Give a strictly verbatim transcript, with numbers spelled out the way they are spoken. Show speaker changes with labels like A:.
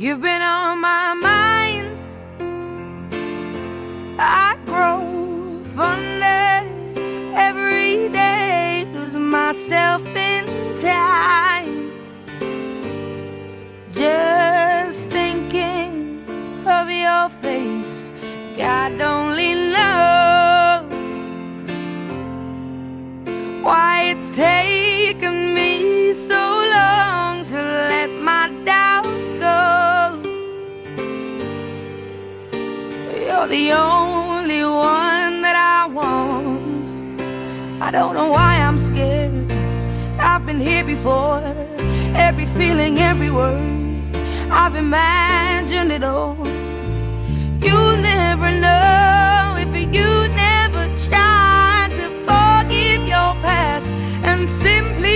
A: You've been on my mind. I grow fonder every day, lose myself in time, just thinking of your face. God only knows why it's taken me so long to let my doubts go. You're the only one that I want. I don't know why I'm scared. I've been here before. Every feeling, every word, I've imagined it all. You'll never know if you never try to forgive your past and simply